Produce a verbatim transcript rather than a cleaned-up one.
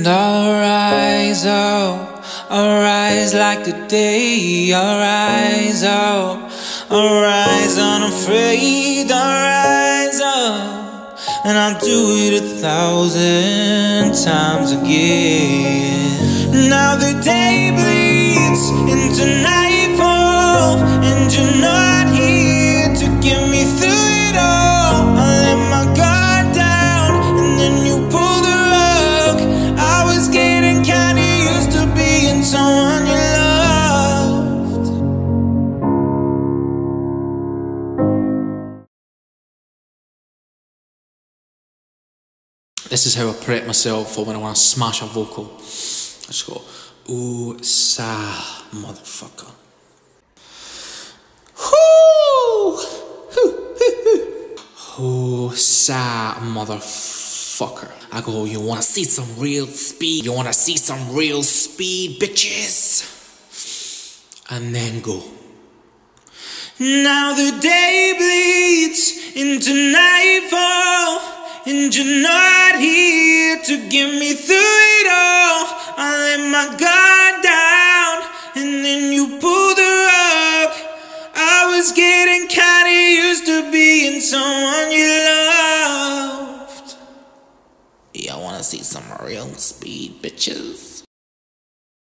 And I'll rise up, I'll rise like the day. I'll rise up, I'll rise unafraid. I'll rise up, and I'll do it a thousand times again. Now the day bleeds into nightfall, and you're not here to get me through it all. I let my guard down, and then you pull the rug. I was getting kinda used to being someone you loved. This is how I prep myself for when I want to smash a vocal. Let's go. Ooh, sa, motherfucker. Whoo! Ooh, sa, motherfucker. I go, you wanna see some real speed? You wanna see some real speed, bitches? And then go. Now the day bleeds into nightfall, and you're not here to get me through it all. I let my guard down, and then you pulled the rug. I was getting kinda used to being someone you loved. You wanna see some real speed, bitches?